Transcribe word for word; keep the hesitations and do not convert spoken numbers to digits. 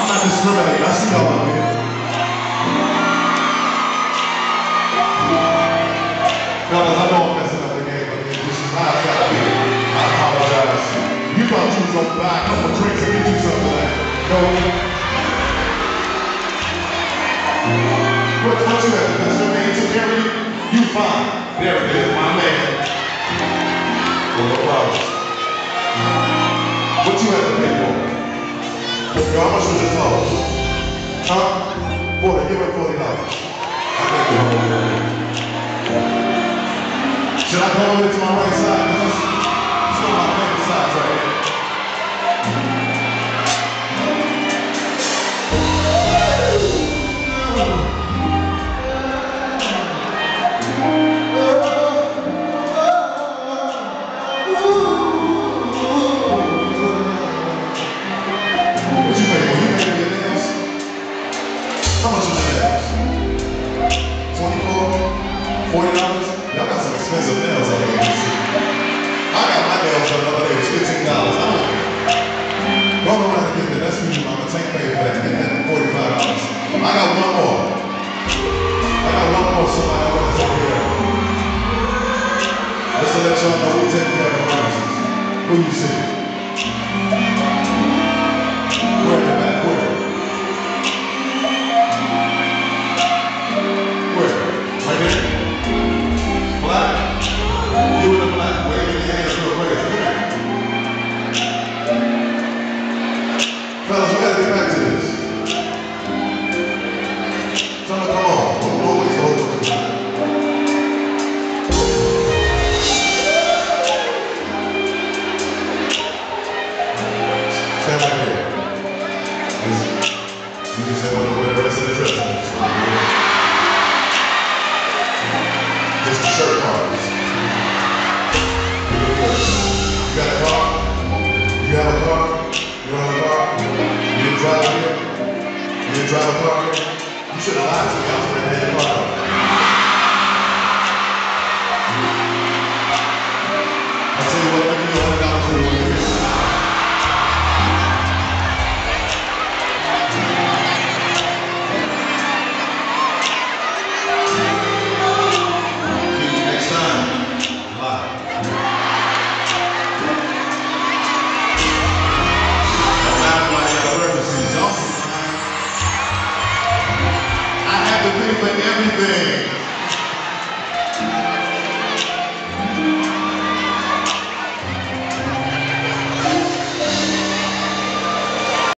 I'm not discriminating. I see y'all out here. Fellas, I know I'm messing up the game, but this is how it's gotta be. I apologize. You thought you was gonna buy a couple drinks and get you something like that. No. What, what you have? That's your man took care of you? You fine. There it is, my man. Well, no problem. What you have to pay for? Yo, how much was your total? Huh? forty, give her forty dollars. I think you're home. Should I go over to my right side? This is one of my favorite sides right here. What you pay for? You pay for your nails? How much was your nails? twenty-four? forty dollars? Y'all got some expensive nails out here. I got my nails done the other day. It was fifteen dollars. I don't care. Go around and get that. That's for you, mama. Take pay for that. Get that for forty-five dollars. I got one more. I got one more somebody I want to take care of. Just to let y'all know we take care of the emergencies. Who you see? Where in the back? Where? Where? Right there? Black. You in the black. Wave your hands real quick. Fellas, we gotta get back to this. Tell me, come on. Don't always hold on to that. Stand right here. You can say what the rest of the dress is. Just the shirt parts. You got a car? You have a car? You don't have a car? You didn't drive here? You didn't drive a car here? You should have lied to me. I was ready